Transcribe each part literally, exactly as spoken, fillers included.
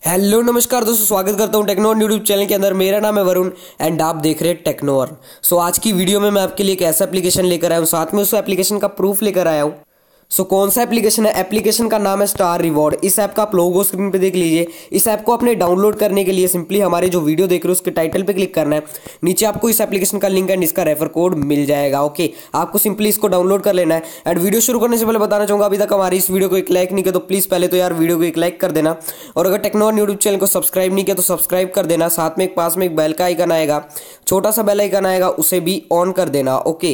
Hello नमस्कार दोस्तों, स्वागत करता हूं टेक्नोर यूट्यूब चैनल के अंदर। मेरा नाम है वरुण एंड आप देख रहे हैं टेक्नोर। सो आज की वीडियो में मैं आपके लिए एक ऐसा एप्लीकेशन लेकर आया हूं, साथ में उस एप्लीकेशन का प्रूफ लेकर आया हूं। सो so, कौन सा एप्लीकेशन है? एप्लीकेशन का नाम है स्टार रिवॉर्ड। इस ऐप का आप लोगो स्क्रीन पे देख लीजिए। इस ऐप को अपने डाउनलोड करने के लिए सिंपली हमारे जो वीडियो देख रहे हो उसके टाइटल पे क्लिक करना है। नीचे आपको इस एप्लीकेशन का लिंक एंड इसका रेफर कोड मिल जाएगा। ओके, आपको सिंपली इसको डाउनलोड कर लेना है। एंड वीडियो शुरू करने से पहले बताना चाहूंगा, अभी तक हमारी इस वीडियो को एक लाइक नहीं किया तो प्लीज पहले तो यार वीडियो को एक लाइक कर देना। और अगर टेक्नोर यूट्यूब चैनल को सब्सक्राइब नहीं किया तो सब्सक्राइब कर देना। साथ में एक पास में एक बेल का आइकन आएगा, छोटा सा बेल आइकन आएगा, उसे भी ऑन कर देना। ओके,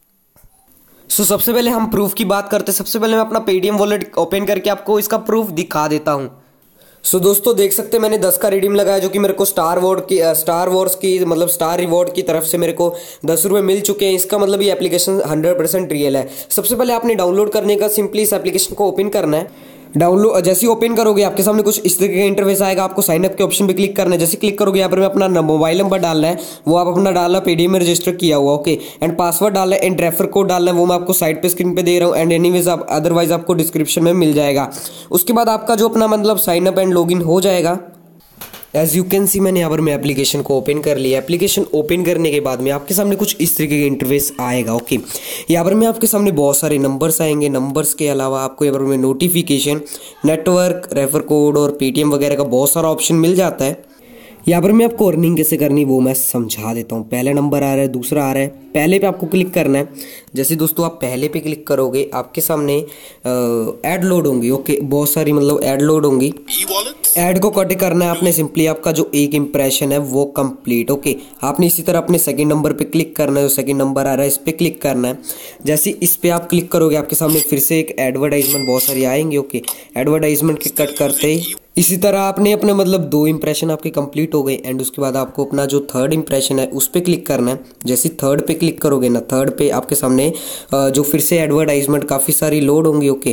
सो so, सबसे पहले हम प्रूफ की बात करते हैं। सबसे पहले मैं अपना पेटीएम वॉलेट ओपन करके आपको इसका प्रूफ दिखा देता हूं। सो so, दोस्तों देख सकते हैं मैंने दस का रिडीम लगाया, जो कि मेरे को स्टार वॉर्ड की स्टार वॉर्स की मतलब स्टार रिवॉर्ड की तरफ से मेरे को दस रुपये मिल चुके हैं। इसका मतलब ये एप्लीकेशन हंड्रेड परसेंट रियल है। सबसे पहले आपने डाउनलोड करने का सिंपली इस एप्लीकेशन को ओपन करना है। डाउनलोड जैसे ही ओपन करोगे आपके सामने कुछ इस तरीके का इंटरफेस आएगा। आपको साइन अप के ऑप्शन पे क्लिक करना है। जैसे क्लिक करोगे यहाँ पर मैं अपना मोबाइल नंबर डालना है, वो आप अपना डालना, पेटीएम में रजिस्टर किया हुआ। ओके, एंड पासवर्ड डालना है एंड रेफर कोड डालना है, वो मैं आपको साइड पे स्क्रीन पे दे रहा हूँ। एंड एनीवेज आप अदरवाइज आपको डिस्क्रिप्शन में मिल जाएगा। उसके बाद आपका जो अपना मतलब साइन अप एंड लॉगिन हो जाएगा। एज यू कैन सी मैंने यहाँ पर मैं एप्लीकेशन को ओपन कर लिया। एप्लीकेशन ओपन करने के बाद में आपके सामने कुछ इस तरीके का इंटरफेस आएगा। ओके, यहाँ पर में आपके सामने बहुत सारे नंबर्स आएंगे। नंबर्स के अलावा आपको यहाँ पर में नोटिफिकेशन, नेटवर्क, रेफर कोड और पेटीएम वगैरह का बहुत सारा ऑप्शन मिल जाता है। यहाँ पर मैं आपको अर्निंग कैसे करनी वो मैं समझा देता हूँ। पहला नंबर आ रहा है, दूसरा आ रहा है, पहले पे आपको क्लिक करना है। जैसे दोस्तों आप पहले पे क्लिक करोगे आपके सामने ऐड लोड होंगी। ओके, बहुत सारी मतलब ऐड लोड होंगी। ऐड को कट करना है आपने सिंपली। आपका जो एक इंप्रेशन है वो कंप्लीट। ओके, आपने इसी तरह अपने सेकंड नंबर पे क्लिक करना है। जो सेकंड नंबर आ रहा है इस पे क्लिक करना है। जैसे इस पे आप क्लिक करोगे आपके सामने फिर से एक एडवर्टाइजमेंट बहुत सारी आएंगे। ओके, एडवर्टाइजमेंट के कट करते ही इसी तरह आपने अपने मतलब दो इंप्रेशन आपके कंप्लीट हो गए। एंड उसके बाद आपको अपना जो थर्ड इंप्रेशन है उस पर क्लिक करना है। जैसे थर्ड पे क्लिक करोगे ना, थर्ड पे आपके सामने जो फिर से एडवर्टाइजमेंट काफ़ी सारी लोड होंगी। ओके,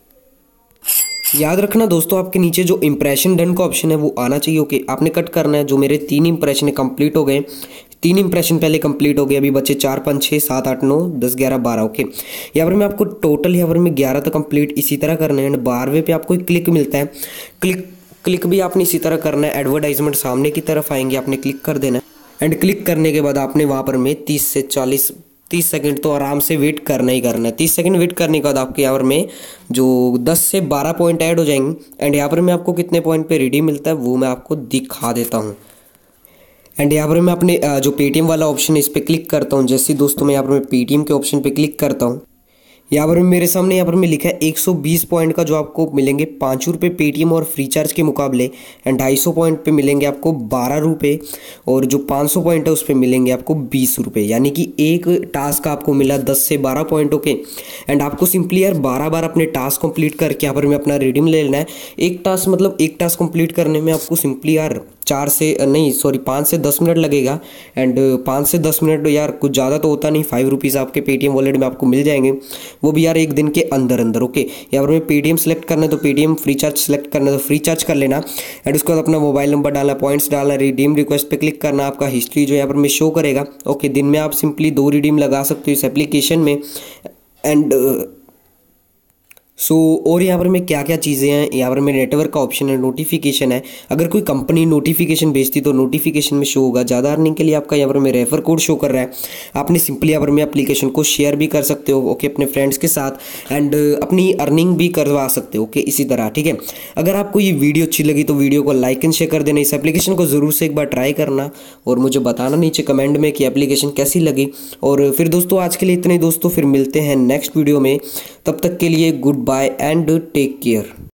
याद रखना दोस्तों आपके नीचे जो इंप्रेशन डन का ऑप्शन है वो आना चाहिए। ओके, आपने कट करना है। जो मेरे तीन इंप्रेशन कंप्लीट हो गए, तीन इंप्रेशन पहले कंप्लीट हो गए, अभी बच्चे चार पाँच छः सात आठ नौ दस ग्यारह बारह। ओके, यहाँ पर मैं आपको टोटल यहाँ पर मैं ग्यारह तक कंप्लीट इसी तरह करना है। एंड बारहवें पे आपको एक क्लिक मिलता है। क्लिक क्लिक भी आपने इसी तरह करना है। एडवर्टाइजमेंट सामने की तरफ आएंगे, आपने क्लिक कर देना है। एंड क्लिक करने के बाद आपने वहाँ पर में तीस से चालीस तीस सेकंड तो आराम से वेट करना ही करना है। तीस सेकंड वेट करने के बाद आपके यहाँ पर में जो दस से बारह पॉइंट ऐड हो जाएंगे। एंड यहाँ पर मैं आपको कितने पॉइंट पे रिडीम मिलता है वो मैं आपको दिखा देता हूँ। एंड यहाँ पर मैं अपने जो पेटीएम वाला ऑप्शन है इस पर क्लिक करता हूँ। जैसे दोस्तों मैं यहाँ पर मैं पेटीएम के ऑप्शन पे क्लिक करता हूँ, यहाँ पर मेरे सामने यहाँ पर मैं लिखा है एक सौ बीस पॉइंट का जो आपको मिलेंगे पाँच रुपये पेटीएम और फ्री चार्ज के मुकाबले। एंड ढाई सौ पॉइंट पे मिलेंगे आपको बारह रुपये और जो पाँच सौ पॉइंट है उस पर मिलेंगे आपको बीस रुपये। यानी कि एक टास्क आपको मिला दस से बारह पॉइंट। ओके, एंड आपको सिंपली यार बारह बार अपने टास्क कंप्लीट करके यहाँ पर मैं अपना रिडीम ले लेना है। एक टास्क मतलब एक टास्क कंप्लीट करने में आपको सिंपली यार चार से नहीं सॉरी पाँच से दस मिनट लगेगा। एंड पाँच से दस मिनट यार कुछ ज़्यादा तो होता नहीं, फाइव रुपीज़ आपके पेटीएम वॉलेट में आपको मिल जाएंगे, वो भी यार एक दिन के अंदर अंदर। ओके, यहाँ पर मैं पेटीएम सेलेक्ट करना है तो पेटीएम, फ्री चार्ज सेलेक्ट करना है तो फ्री चार्ज कर लेना। एंड उसके बाद अपना मोबाइल नंबर डालना, पॉइंट्स डालना, रिडीम रिक्वेस्ट पे क्लिक करना। आपका हिस्ट्री जो यहाँ पर मैं शो करेगा। ओके, दिन में आप सिंपली दो रिडीम लगा सकते हो इस एप्लीकेशन में। एंड सो so, और यहाँ पर मैं क्या क्या चीज़ें हैं, यहाँ पर मैं नेटवर्क का ऑप्शन है, नोटिफिकेशन है। अगर कोई कंपनी नोटिफिकेशन भेजती तो नोटिफिकेशन में शो होगा। ज़्यादा अर्निंग के लिए आपका यहाँ पर मैं रेफर कोड शो कर रहा है। आपने सिंपली यहाँ पर मैं एप्लीकेशन को शेयर भी कर सकते हो ओके अपने फ्रेंड्स के साथ। एंड अपनी अर्निंग भी करवा सकते हो। ओके, इसी तरह ठीक है। अगर आपको ये वीडियो अच्छी लगी तो वीडियो को लाइक एंड शेयर कर देना। इस एप्लीकेशन को ज़रूर से एक बार ट्राई करना और मुझे बताना नीचे कमेंट में कि एप्लीकेशन कैसी लगी। और फिर दोस्तों आज के लिए इतने दोस्तों, फिर मिलते हैं नेक्स्ट वीडियो में। तब तक के लिए goodbye and take care.